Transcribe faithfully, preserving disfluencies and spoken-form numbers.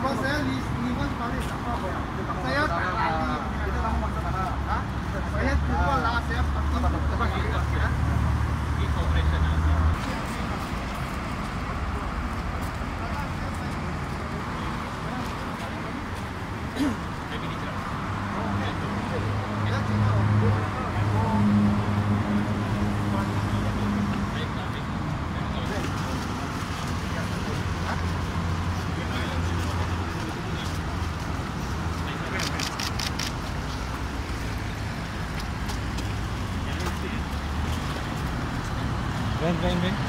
Bos saya lima kali tak apa ya. Saya kali kita kamu masuk mana? Ha? Saya jual lah saya pasti tempat kita ya. Di corporation. Ven, ven, ven.